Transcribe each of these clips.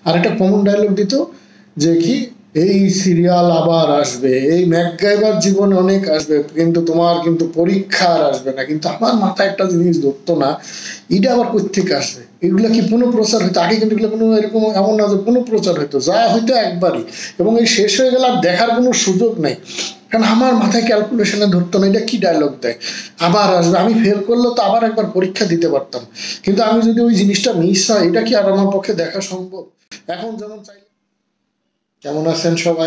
আর একটা common dialogue দিত যে কি এই সিরিয়াল আবার আসবে, এই ম্যাকগাইভার জীবনে অনেক আসবে, কিন্তু তোমার কিন্তু পরীক্ষা আর আসবে না। কিন্তু আমার মাথায় একটা জিনিস ধরতো না, এটা আবার কোথেকে আসবে, এগুলো কি পুনঃপ্রচার হইতো? আগে কিন্তু এগুলো কোনো এরকম এমন না যে পুনঃপ্রচার হইতো, যা হইতো একবারই, এবং এই শেষ হয়ে গেলে আর দেখার কোনো সুযোগ নেই। কারণ আমার মাথায় ক্যালকুলেশনে ধরতো না এটা কি ডায়লগ দেয়, আবার আসবে, আমি ফেল করলে তো আবার একবার পরীক্ষা দিতে পারতাম। কিন্তু আমি যদি ওই জিনিসটা মিস হয়, এটা কি আর আমার পক্ষে দেখা সম্ভব? এখন যেমন চাই। কেমন আছেন সবাই?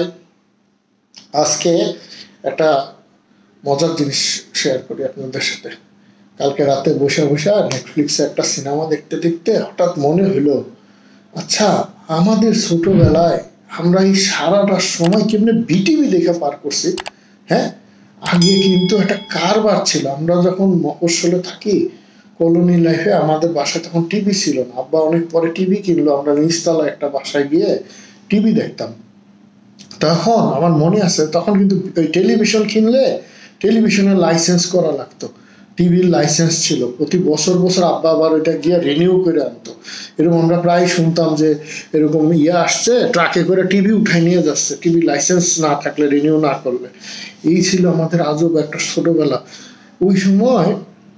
আজকে একটা মজার জিনিস শেয়ার করি আপনাদের সাথে। কালকে রাতে বসে বসে নেটফ্লিক্সে একটা সিনেমা দেখতে দেখতে হঠাৎ মনে হলো, আচ্ছা আমাদের ছোটবেলায় আমরা এই সারাটা সময় কেমনে বিটিভি দেখে পার করছি। হ্যাঁ, আগে কিন্তু একটা কারবার ছিল। আমরা যখন মফস্বলে থাকি, কলোনি লাইফে, আমাদের বাসায় তখন টিভি ছিল না। আব্বা অনেক পরে টিভি কিনলো, আমরা নিচতলা একটা বাসায় গিয়ে টিভি দেখতাম। তখন আমার মনে আছে, তখন কিন্তু ওই টেলিভিশন কিনলে টেলিভিশনের লাইসেন্স করা লাগতো, টিভির লাইসেন্স ছিল, প্রতি বছর বছর আব্বা আবার ওইটা গিয়ে রিনিউ করে আনতো। এরকম আমরা প্রায় শুনতাম যে এরকম আসছে, ট্রাকে করে টিভি উঠাই নিয়ে যাচ্ছে, টিভি লাইসেন্স না থাকলে, রিনিউ না করলে। এই ছিল আমাদের আজব একটা ছোটবেলা। ওই সময়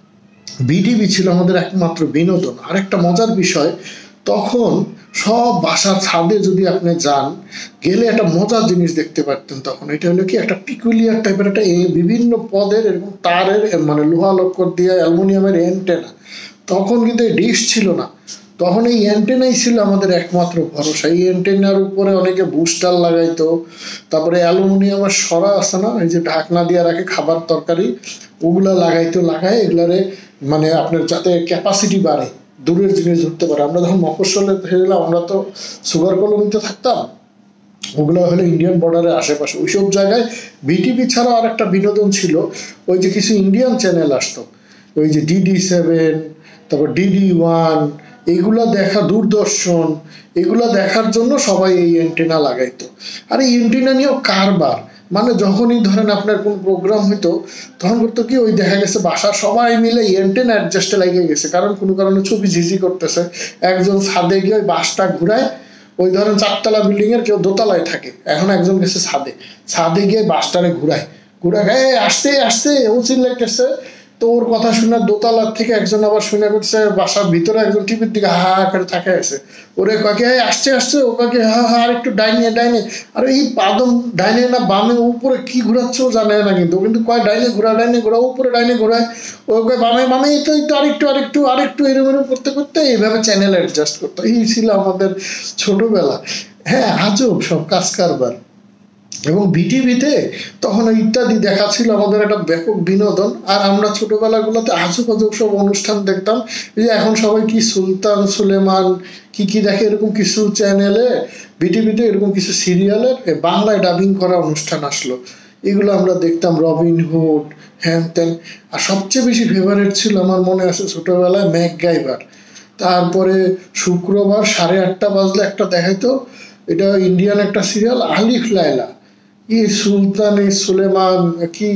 বিটিভি ছিল আমাদের একমাত্র বিনোদন। আরেকটা মজার বিষয়, তখন সব বাসার ছাদে যদি আপনি যান, গেলে একটা মজার জিনিস দেখতে পারতেন। তখন এটা হলো কি, একটা পিকুলিয়ার টাইপের একটা বিভিন্ন পদের এবং তারের, মানে লোহা লক্কর দিয়ে অ্যালুমিনিয়ামের অ্যান্টেনা। তখন কিন্তু এই ডিশ ছিল না, তখন এই অ্যান্টেনাই ছিল আমাদের একমাত্র ভরসা। এই অ্যান্টেনার উপরে অনেকে বুস্টার লাগাইতো, তারপরে অ্যালুমিনিয়ামের সরা আছে না, এই যে ঢাকনা দিয়ে রাখে খাবার তরকারি, ওগুলা লাগাইতো। লাগায় এগুলারে মানে আপনার যাতে ক্যাপাসিটি বাড়ে, দূরের জিনিস ধরতে পারে। আমরা যখন মফস্বলে গেলাম, আমরা তো সুগার কলোনিতে থাকতাম, ওগুলো হলো ইন্ডিয়ান বর্ডারের আশেপাশে। ওইসব জায়গায় বিটিভি ছাড়াও আর একটা বিনোদন ছিল, ওই যে কিছু ইন্ডিয়ান চ্যানেল আসতো, ওই যে DD7, তারপর DD1, এইগুলা দেখা, দূরদর্শন, এগুলা দেখার জন্য সবাই এই অ্যান্টেনা লাগাইতো। আর এই অ্যান্টেনা নিয়েও কারবার, মানে যখনই ধরেন আপনার কোন প্রোগ্রাম হইতো, তখন করতো কি, ওই দেখা গেছে বাসার সবাই মিলে অ্যান্টেনা অ্যাডজাস্টে লেগে গেছে, কারণ কোনো কারণে ছবি ঝিঝি করতেছে, একজন ছাদে গিয়ে ওই বাসটা ঘুরায়, ওই ধরেন 4তলা বিল্ডিং এর কেউ দোতলায় থাকে, এখন একজন গেছে ছাদে গিয়ে বাসটারে ঘুরায়, আসতে আসতে ও চিল্লাইতেছে। তো ওর কথা শুনে দোতলার থেকে একজন আবার শুনে করছে, বাসার ভিতরে একজন টিভির দিকে হা হা করে থাকে আছে, ওরে কাকে আসছে আসছে, ও কাকে হা হা আর একটু ডাইনে ডাইনে, আর এই পাদম ডাইনে না বামে উপরে কি ঘুরাচ্ছে ও জানে না, কিন্তু কয় ডাইনে ঘোরা উপরে ডাইনে ঘোরায়, ও কয় বামে বামে, তো আরেকটু আরেকটু আরেকটু এরকম করতে করতে এইভাবে চ্যানেল অ্যাডজাস্ট করতো। এই ছিল আমাদের ছোটবেলা। হ্যাঁ, আজব সব কাজ কারবার। এবং বিটিভিতে তখন ইত্যাদি দেখা ছিল আমাদের একটা ব্যাপক বিনোদন। আর আমরা ছোটবেলাগুলোতে আজব আজব সব অনুষ্ঠান দেখতাম। এই যে এখন সবাই কি সুলতান সুলেমান কি দেখে, এরকম কিছু চ্যানেলে বিটিভিতে এরকম কিছু সিরিয়ালের বাংলায় ডাবিং করা অনুষ্ঠান আসলো, এগুলো আমরা দেখতাম, রবিনহুড, হ্যান ত্যান। আর সবচেয়ে বেশি ফেভারিট ছিল আমার মনে আছে ছোটবেলায় ম্যাকগাইভার। তারপরে শুক্রবার 8:30 বাজলে একটা দেখাইতো, এটা ইন্ডিয়ান একটা সিরিয়াল, আলিফ লায়লা, সুলতান সুলেমান, কি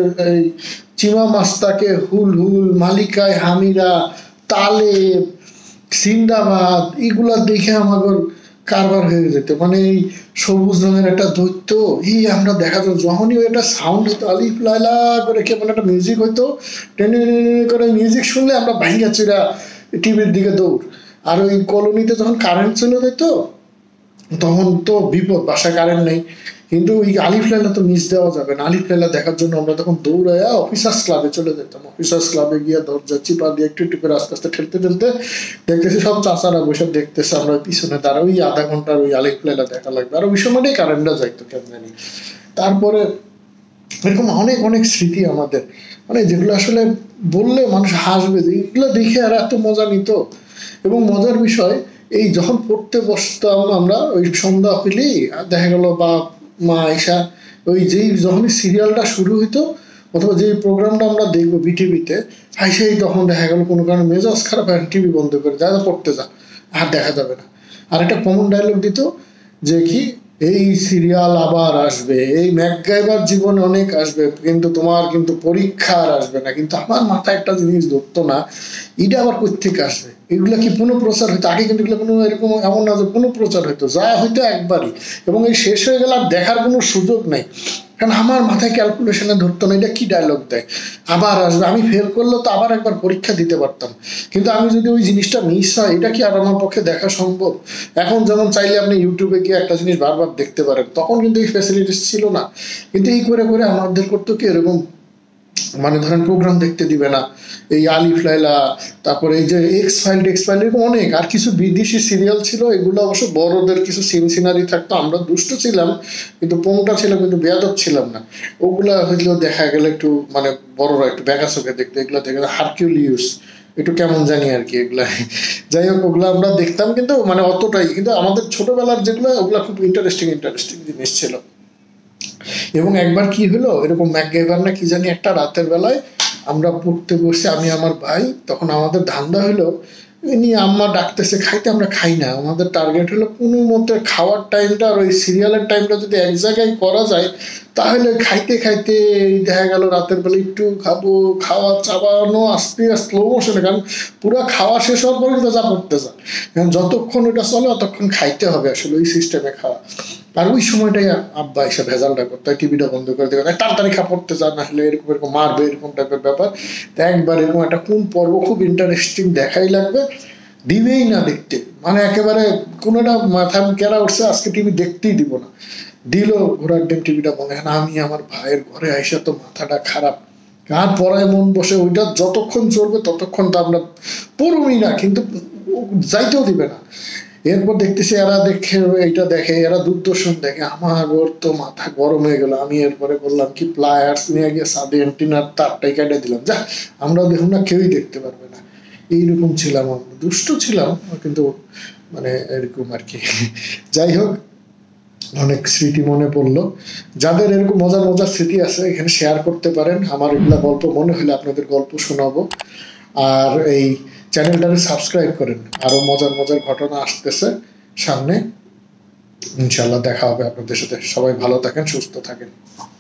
চিমা মাস্তাকে, হুল হুল, মালিকায় হামিরা, তালেব, সিন্দাবাদ, এগুলা দেখে আমাদের কারবার হয়ে যেত। মানে এই সবুজ রঙের একটা দৈত্য, আমরা দেখা যেত যখনই একটা সাউন্ড হতো, আলিফ লায়লা করে কেমন একটা মিউজিক হইতো, টেনে করে মিউজিক শুনলে আমরা ভাঙ্গা চিরা টিভির দিকে দৌড়। আর ওই কলোনিতে যখন কারেন্ট চলে যেত, তখন তো বিপদ, বাসায় কারেন্ট নেই, কিন্তু ওই আলিফ লায়লা তো মিস দেওয়া যাবে না। আলিফ লায়লা দেখার জন্য আমরা তখন দৌড়াইয়া অফিসার্স ক্লাবে চলে যেতাম। অফিসার্স ক্লাবে গিয়ে দরজা চিপা দিয়ে একটু একটু করে আস্তে আস্তে ঠেলতে ঠেলতে দেখতেছি সব চাচারা বসে দেখতেছে, আমরা পিছনে তারা ওই আধা ঘন্টার ওই আলিফ লায়লা দেখা লাগবে। আর ওই সময়টাই কারেন্টটা যাইতো কেন জানি। তারপরে এরকম অনেক অনেক স্মৃতি আমাদের, মানে যেগুলো আসলে বললে মানুষ হাসবে, যে এগুলো দেখে আর এত মজা নিত। এবং মজার বিষয়, এই যখন পড়তে বসতাম আমরা, ওই সন্ধ্যা হইলেই দেখা গেল বা মা আয়সা, ওই যেই যখনই সিরিয়ালটা শুরু হইতো অথবা যে প্রোগ্রামটা আমরা দেখবো বিটিভিতে, আইসাই তখন দেখা গেল কোনো কারণে মেজাজ খারাপ হয়, টিভি বন্ধ করে যা পড়তে যা, আর দেখা যাবে না। আর একটা কমন ডায়লগ দিত যে কি, এই সিরিয়াল আবার আসবে, এই ম্যাকগাইভার জীবনে অনেক আসবে, কিন্তু তোমার কিন্তু পরীক্ষা আর আসবে না। কিন্তু আমার মাথায় একটা জিনিস ধরতো না, এটা আবার কোথেকে আসবে? এগুলা কি পুনঃপ্রচার হইতো? আগে কিন্তু এগুলো কোনো এরকম এমন না যে পুনঃপ্রচার হইতো, যা হইতো একবারই, এবং এই শেষ হয়ে গেলে আর দেখার কোনো সুযোগ নেই। কারণ আমার মাথায় ক্যালকুলেশনে ধরতো না এটা কি ডায়লগ দেয়, আবার আসবে, আমি ফেল করলে তো আবার একবার পরীক্ষা দিতে পারতাম। কিন্তু আমি যদি ওই জিনিসটা মিস হয়, এটা কি আর আমার পক্ষে দেখা সম্ভব? এখন যেমন চাইলে আপনি ইউটিউবে গিয়ে একটা জিনিস বারবার দেখতে পারেন, তখন কিন্তু এই ফ্যাসিলিটিস ছিল না। কিন্তু এই করে করে আমাদের করতো কি এরকম, মানে ধরেন প্রোগ্রাম দেখতে দিবে না, এই আলিফ লাইলা, তারপরে এই যে এক্স ফাইল এরকম অনেক, আর কিছু বিদেশি সিরিয়াল ছিল, এগুলো অবশ্য বড়দের কিছু সিন সিনারি থাকতো, আমরা দুষ্ট ছিলাম কিন্তু পোংটা ছিলাম, কিন্তু বেয়াদব ছিলাম না। ওগুলা হইলেও দেখা গেলে একটু মানে বড়রা একটু ব্যাকা চোখে দেখতো, এগুলো দেখে হারকিউলিয়াস একটু কেমন জানি আর কি এগুলা। যাই হোক, ওগুলো আমরা দেখতাম, কিন্তু মানে অতটাই, কিন্তু আমাদের ছোটবেলার যেগুলো ওগুলা খুব ইন্টারেস্টিং জিনিস ছিল। এবং একবার কি হলো, এরকম ম্যাকগাইভার না কি জানি একটা রাতের বেলায় আমরা পড়তে বসে, আমি আমার ভাই, তখন আমাদের ধান্দা হলো নিয়ে আম্মা ডাকতেছে খাইতে, আমরা খাই না, আমাদের টার্গেট হলো কোনো মতে খাওয়ার টাইমটা আর ওই সিরিয়ালের টাইমটা যদি এক জায়গায় করা যায়, তাহলে খাইতে খাইতে দেখা গেল রাতের বেলা একটু খাবো, খাওয়া চাবানো আস্তে আস্তে স্লো মোশনে, কারণ পুরো খাওয়া শেষ হওয়ার পরে কিন্তু যা পড়তে যা, কারণ যতক্ষণ ওটা চলে ততক্ষণ খাইতে হবে, আসলে ওই সিস্টেমে খাওয়া। আর ওই সময়টাই আব্বা এসে ভেজালটা করতে হয়, টিভিটা বন্ধ করে দেবে, তাড়াতাড়ি খা পড়তে যা, না হলে এরকম এরকম মারবে, এরকম টাইপের ব্যাপার। তো একবার এরকম একটা কোন পর্ব খুব ইন্টারেস্টিং দেখাই লাগবে, দিবেই না দেখতে, মানে একেবারে কোনোটা মাথা কেরা উঠছে আজকে টিভি দেখতেই দিব না, দিল ঘোরার ডিম টিভিটা বন্ধ। এখন আমি আমার ভাইয়ের ঘরে আইসা তো মাথাটা খারাপ, কার পড়ায় মন বসে, ওইটা যতক্ষণ চলবে ততক্ষণ তো আমরা পড়বই না, কিন্তু যাইতেও দিবে না। এরপর দেখতেছি এরা দেখে, এইটা দেখে, এরা দূরদর্শন দেখে, আমার ওর তো মাথা গরম হয়ে গেল। আমি এরপরে করলাম কি, প্লায়ার্স নিয়ে গিয়ে সাদে অ্যান্টিনার তারটাই কেটে দিলাম, যা আমরা দেখুন না, কেউই দেখতে পারবে না। এইরকম ছিলাম, আমরা দুষ্ট ছিলাম, কিন্তু মানে এরকম আর কি। যাই হোক, অনেক স্মৃতি মনে পড়লো। যাদের এরকম মজার মজার স্মৃতি আছে এখানে শেয়ার করতে পারেন, আমার এগুলা গল্প মনে হলে আপনাদের গল্প শোনাবো। আর এই চ্যানেলটাকে সাবস্ক্রাইব করেন, আরো মজার মজার ঘটনা আসতেছে সামনে, ইনশাল্লাহ দেখা হবে আপনাদের সাথে। সবাই ভালো থাকেন, সুস্থ থাকেন।